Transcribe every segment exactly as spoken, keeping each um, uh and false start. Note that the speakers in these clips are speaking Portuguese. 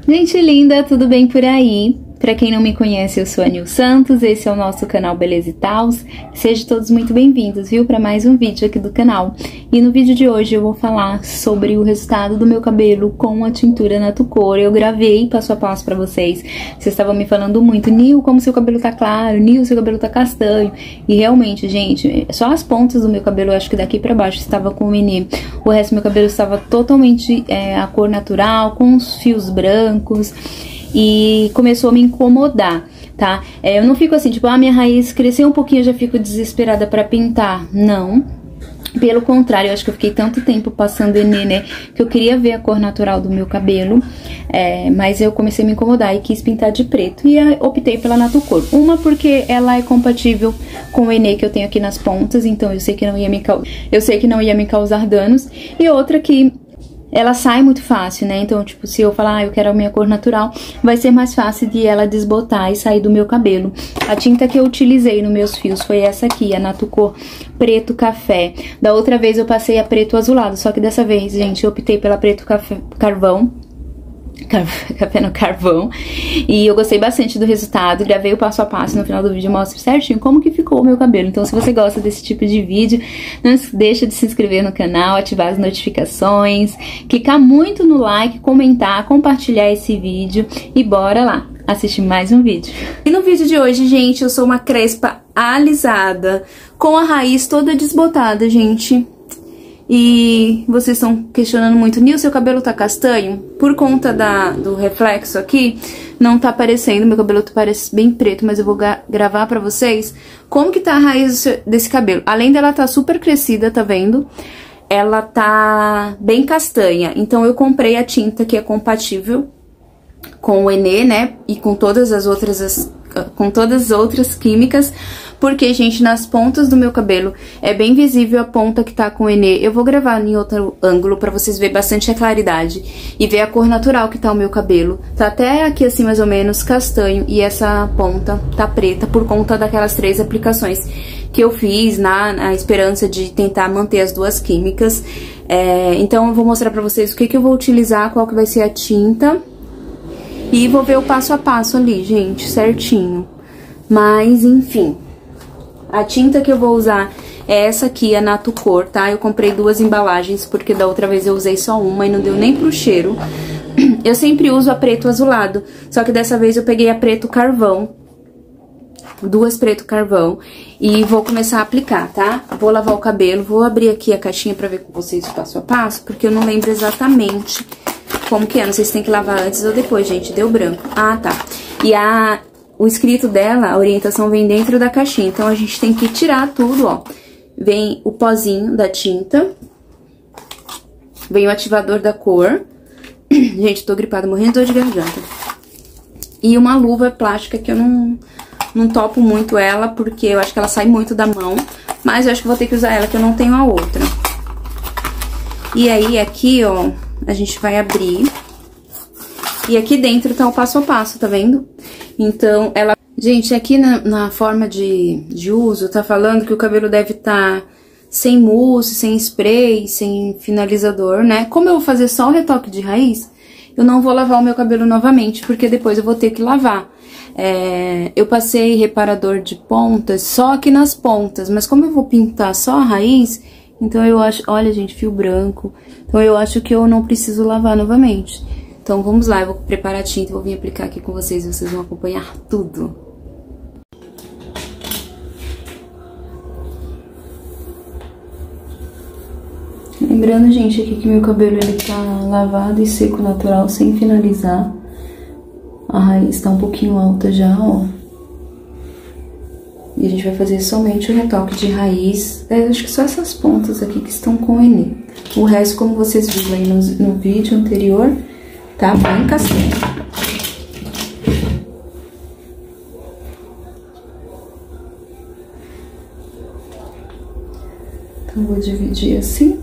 Gente linda, tudo bem por aí? Pra quem não me conhece, eu sou a Nil Santos, esse é o nosso canal Beleza e Tals. Sejam todos muito bem-vindos, viu, pra mais um vídeo aqui do canal. E no vídeo de hoje eu vou falar sobre o resultado do meu cabelo com a tintura Natucor. Eu gravei passo a passo pra vocês. Vocês estavam me falando muito, Nil, como seu cabelo tá claro, Nil, seu cabelo tá castanho. E realmente, gente, só as pontas do meu cabelo, eu acho que daqui pra baixo estava com o Enê. O resto do meu cabelo estava totalmente é, a cor natural, com os fios brancos. E começou a me incomodar, tá? É, eu não fico assim, tipo, ah, minha raiz cresceu um pouquinho, eu já fico desesperada pra pintar. Não. Pelo contrário, eu acho que eu fiquei tanto tempo passando Enê, né, que eu queria ver a cor natural do meu cabelo. É, mas eu comecei a me incomodar e quis pintar de preto. E eu optei pela Natucor. Uma porque ela é compatível com o Enê que eu tenho aqui nas pontas, então eu sei que não ia me, eu sei que não ia me causar danos. E outra que ela sai muito fácil, né? Então, tipo, se eu falar, ah, eu quero a minha cor natural, vai ser mais fácil de ela desbotar e sair do meu cabelo. A tinta que eu utilizei nos meus fios foi essa aqui, a Natucor Preto Café. Da outra vez eu passei a preto azulado, só que dessa vez, gente, eu optei pela preto café, carvão. Café no carvão. E eu gostei bastante do resultado. Gravei o passo a passo, no final do vídeo eu mostro certinho como que ficou o meu cabelo. Então, se você gosta desse tipo de vídeo, não deixa de se inscrever no canal, ativar as notificações, clicar muito no like, comentar, compartilhar esse vídeo e bora lá assistir mais um vídeo. E no vídeo de hoje, gente, eu sou uma crespa alisada, com a raiz toda desbotada, gente. E vocês estão questionando muito, Nil, seu cabelo tá castanho? Por conta da, do reflexo aqui, não tá aparecendo, meu cabelo parece bem preto, mas eu vou gravar pra vocês como que tá a raiz desse cabelo. Além dela tá super crescida, tá vendo? Ela tá bem castanha, então eu comprei a tinta que é compatível com o Enê, né, e com todas as outras, as, com todas as outras químicas, porque, gente, nas pontas do meu cabelo é bem visível a ponta que tá com o Enê. Eu vou gravar em outro ângulo pra vocês verem bastante a claridade e ver a cor natural que tá o meu cabelo. Tá até aqui assim, mais ou menos, castanho, e essa ponta tá preta por conta daquelas três aplicações que eu fiz na, na esperança de tentar manter as duas químicas. É, então, eu vou mostrar pra vocês o que que eu vou utilizar, qual que vai ser a tinta. E vou ver o passo a passo ali, gente, certinho. Mas, enfim, a tinta que eu vou usar é essa aqui, a Natucor, tá? Eu comprei duas embalagens, porque da outra vez eu usei só uma e não deu nem pro cheiro. Eu sempre uso a preto azulado, só que dessa vez eu peguei a preto carvão. Duas preto carvão. E vou começar a aplicar, tá? Vou lavar o cabelo, vou abrir aqui a caixinha pra ver com vocês o passo a passo, porque eu não lembro exatamente como que é, não sei se tem que lavar antes ou depois, gente, deu branco. Ah, tá. E a, o escrito dela, a orientação vem dentro da caixinha, então a gente tem que tirar tudo, ó. Vem o pozinho da tinta, vem o ativador da cor. Gente, tô gripada, morrendo de dor de garganta. E uma luva plástica que eu não, não topo muito ela, porque eu acho que ela sai muito da mão, mas eu acho que vou ter que usar ela, que eu não tenho a outra. E aí, aqui, ó, a gente vai abrir. E aqui dentro tá o passo a passo, tá vendo? Então, ela... Gente, aqui na, na forma de, de uso, tá falando que o cabelo deve estar sem mousse, sem spray, sem finalizador, né? Como eu vou fazer só o retoque de raiz, eu não vou lavar o meu cabelo novamente, porque depois eu vou ter que lavar. É, eu passei reparador de pontas só aqui nas pontas, mas como eu vou pintar só a raiz... Então, eu acho... Olha, gente, fio branco. Então, eu acho que eu não preciso lavar novamente. Então, vamos lá. Eu vou preparar a tinta e vou vir aplicar aqui com vocês. E vocês vão acompanhar tudo. Lembrando, gente, aqui que meu cabelo, ele tá lavado e seco natural, sem finalizar. A raiz tá um pouquinho alta já, ó. E a gente vai fazer somente o retoque de raiz. É, acho que só essas pontas aqui que estão com o Enê. O resto, como vocês viram aí no, no vídeo anterior, tá bem castanho. Então, vou dividir assim.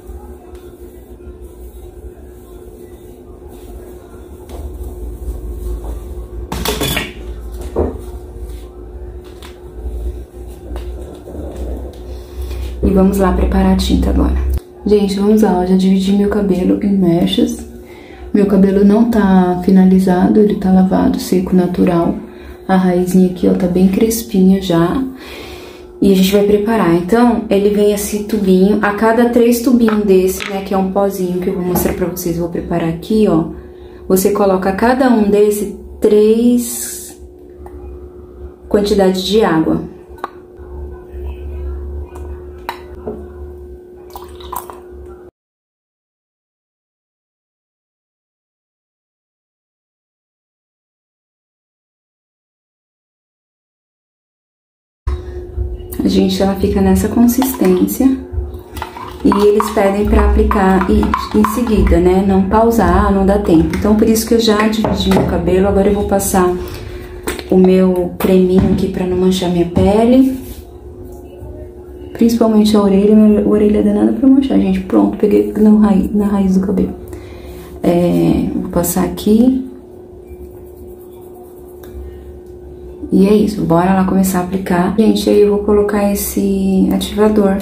E vamos lá preparar a tinta agora. Gente, vamos lá, ó, já dividi meu cabelo em mechas. Meu cabelo não tá finalizado, ele tá lavado, seco, natural. A raizinha aqui, ó, tá bem crespinha já. E a gente vai preparar. Então, ele vem esse tubinho. A cada três tubinhos desse, né, que é um pozinho que eu vou mostrar pra vocês, eu vou preparar aqui, ó. Você coloca cada um desse três quantidades de água. A gente, ela fica nessa consistência. E eles pedem pra aplicar em seguida, né? Não pausar, não dá tempo. Então, por isso que eu já dividi meu cabelo. Agora eu vou passar o meu creminho aqui pra não manchar minha pele. Principalmente a orelha. Minha orelha é danada pra manchar, gente. Pronto, peguei na raiz, na raiz do cabelo. É, vou passar aqui. E é isso, bora lá começar a aplicar. Gente, aí eu vou colocar esse ativador.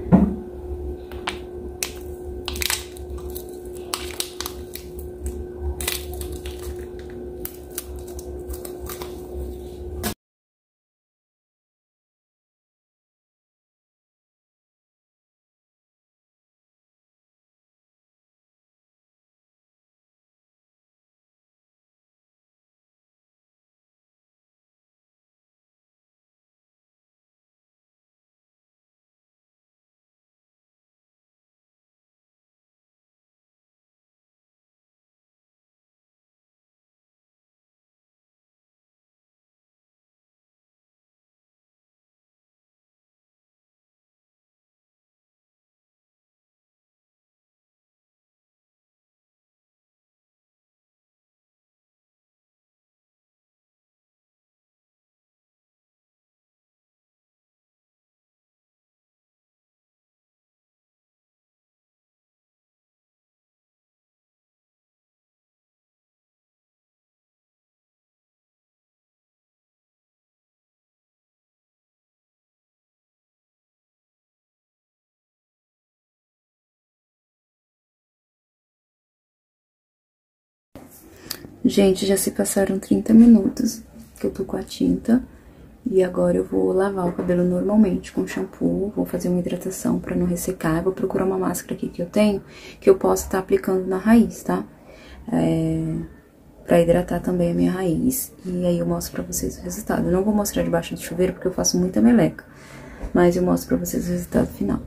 Gente, já se passaram trinta minutos que eu tô com a tinta. E agora eu vou lavar o cabelo normalmente com shampoo. Vou fazer uma hidratação pra não ressecar. Eu vou procurar uma máscara aqui que eu tenho, que eu possa estar aplicando na raiz, tá? É... Pra hidratar também a minha raiz. E aí eu mostro pra vocês o resultado. Eu não vou mostrar debaixo do chuveiro porque eu faço muita meleca. Mas eu mostro pra vocês o resultado final.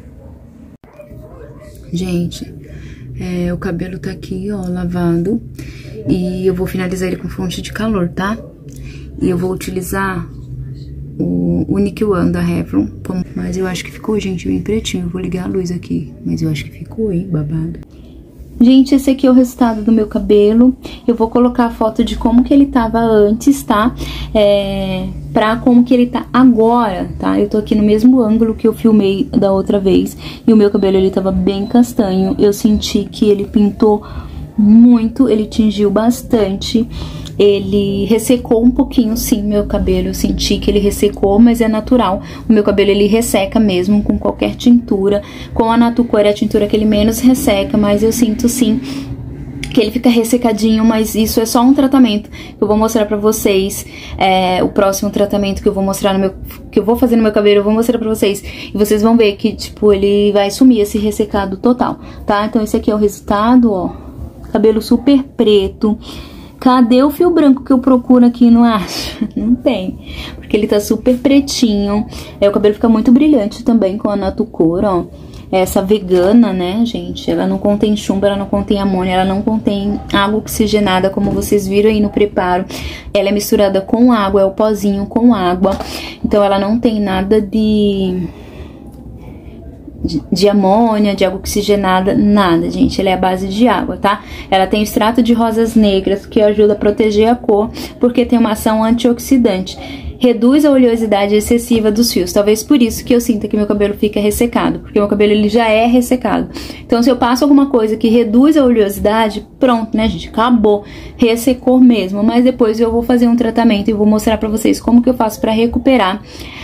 Gente, é, o cabelo tá aqui, ó, lavado. E eu vou finalizar ele com fonte de calor, tá? E eu vou utilizar o Unique One da Revlon. Mas eu acho que ficou, gente, bem pretinho. Eu vou ligar a luz aqui. Mas eu acho que ficou, hein, babado. Gente, esse aqui é o resultado do meu cabelo. Eu vou colocar a foto de como que ele tava antes, tá? É, pra como que ele tá agora, tá? Eu tô aqui no mesmo ângulo que eu filmei da outra vez. E o meu cabelo, ele tava bem castanho. Eu senti que ele pintou muito, ele tingiu bastante. Ele ressecou um pouquinho, sim, meu cabelo. Eu senti que ele ressecou, mas é natural. O meu cabelo, ele resseca mesmo com qualquer tintura. Com a Natucor é a tintura que ele menos resseca, mas eu sinto, sim, que ele fica ressecadinho, mas isso é só um tratamento que eu vou mostrar pra vocês. É, o próximo tratamento que eu vou mostrar no meu... que eu vou fazer no meu cabelo, eu vou mostrar pra vocês. E vocês vão ver que, tipo, ele vai sumir esse ressecado total, tá? Então esse aqui é o resultado, ó. Cabelo super preto. Cadê o fio branco que eu procuro aqui? Não acho? Não tem. Porque ele tá super pretinho. É, o cabelo fica muito brilhante também com a Natucor, ó. Essa vegana, né, gente? Ela não contém chumbo, ela não contém amônia, ela não contém água oxigenada, como vocês viram aí no preparo. Ela é misturada com água, é o pozinho com água. Então ela não tem nada de... De, de amônia, de água oxigenada, nada, gente. Ela é a base de água, tá? Ela tem extrato de rosas negras, que ajuda a proteger a cor, porque tem uma ação antioxidante. Reduz a oleosidade excessiva dos fios. Talvez por isso que eu sinta que meu cabelo fica ressecado, porque meu cabelo, ele já é ressecado. Então, se eu passo alguma coisa que reduz a oleosidade, pronto, né, gente? Acabou. Ressecou mesmo. Mas depois eu vou fazer um tratamento e vou mostrar pra vocês como que eu faço pra recuperar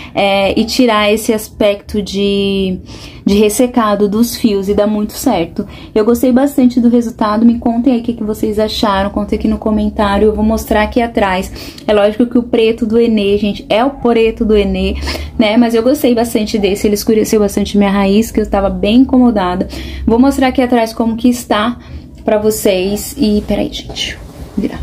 é, e tirar esse aspecto de, de ressecado dos fios, e dá muito certo. Eu gostei bastante do resultado, me contem aí o que, que vocês acharam, contem aqui no comentário, eu vou mostrar aqui atrás. É lógico que o preto do Enê, gente, é o preto do Enê, né, mas eu gostei bastante desse, ele escureceu bastante minha raiz, que eu tava bem incomodada. Vou mostrar aqui atrás como que está pra vocês, e peraí, gente, vou virar.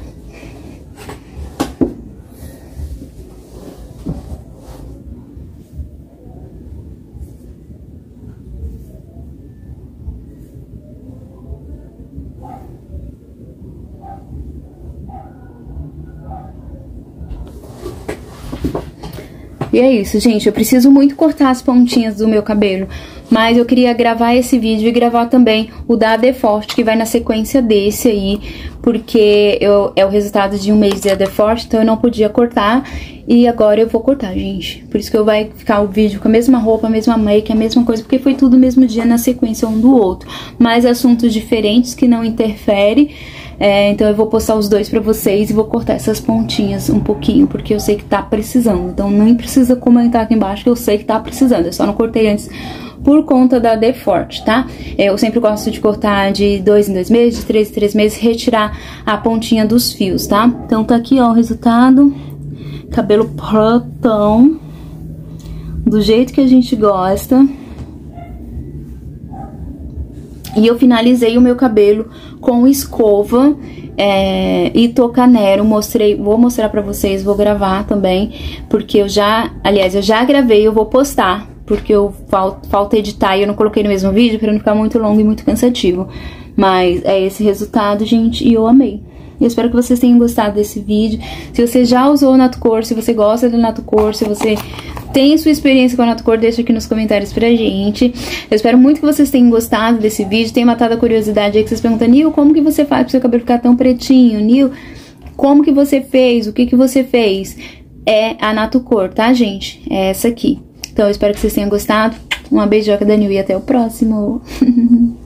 E é isso, gente, eu preciso muito cortar as pontinhas do meu cabelo, mas eu queria gravar esse vídeo e gravar também o da A D Forte, que vai na sequência desse aí, porque eu, é o resultado de um mês de A D Forte, então eu não podia cortar, e agora eu vou cortar, gente. Por isso que eu vai ficar o vídeo com a mesma roupa, a mesma make, a mesma coisa, porque foi tudo no mesmo dia, na sequência um do outro, mas assuntos diferentes que não interferem. É, então eu vou postar os dois pra vocês e vou cortar essas pontinhas um pouquinho, porque eu sei que tá precisando. Então nem precisa comentar aqui embaixo que eu sei que tá precisando, eu só não cortei antes por conta da A D Forte, tá? Eu sempre gosto de cortar de dois em dois meses, de três em três meses, retirar a pontinha dos fios, tá? Então tá aqui, ó, o resultado. Cabelo protão, do jeito que a gente gosta. E eu finalizei o meu cabelo com escova é, e tocanero. Mostrei, vou mostrar pra vocês, vou gravar também, porque eu já, aliás, eu já gravei, eu vou postar, porque eu fal, falta editar e eu não coloquei no mesmo vídeo pra não ficar muito longo e muito cansativo. Mas é esse resultado, gente, e eu amei. Eu espero que vocês tenham gostado desse vídeo. Se você já usou o Natocor, se você gosta do Natocor, se você tem sua experiência com a Natocor, deixa aqui nos comentários pra gente. Eu espero muito que vocês tenham gostado desse vídeo. Tem matado a curiosidade aí que vocês perguntam: Nil, como que você faz pro seu cabelo ficar tão pretinho? Nil, como que você fez? O que que você fez? É a Natocor, tá, gente? É essa aqui. Então eu espero que vocês tenham gostado. Uma beijoca da Nil e até o próximo.